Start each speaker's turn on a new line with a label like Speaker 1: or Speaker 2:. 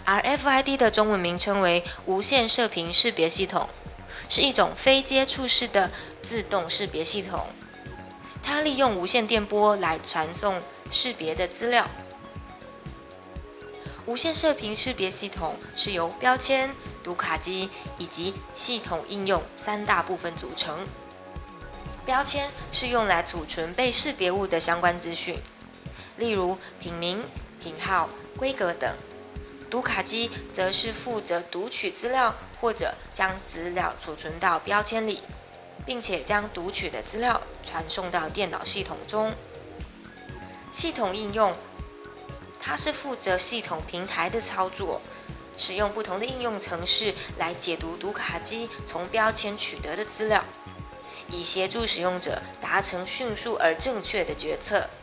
Speaker 1: RFID 的中文名称为无线射频识别系统，是一种非接触式的自动识别系统。它利用无线电波来传送识别的资料。无线射频识别系统是由标签、读卡机以及系统应用三大部分组成。标签是用来储存被识别物的相关资讯，例如品名、品号、规格等。读卡机则是负责读取资料或者将资料储存到标签里，并且将读取的资料传送到电脑系统中。系统应用，它是负责系统平台的操作，使用不同的应用程式来解读读卡机从标签取得的资料，以协助使用者达成迅速而正确的决策。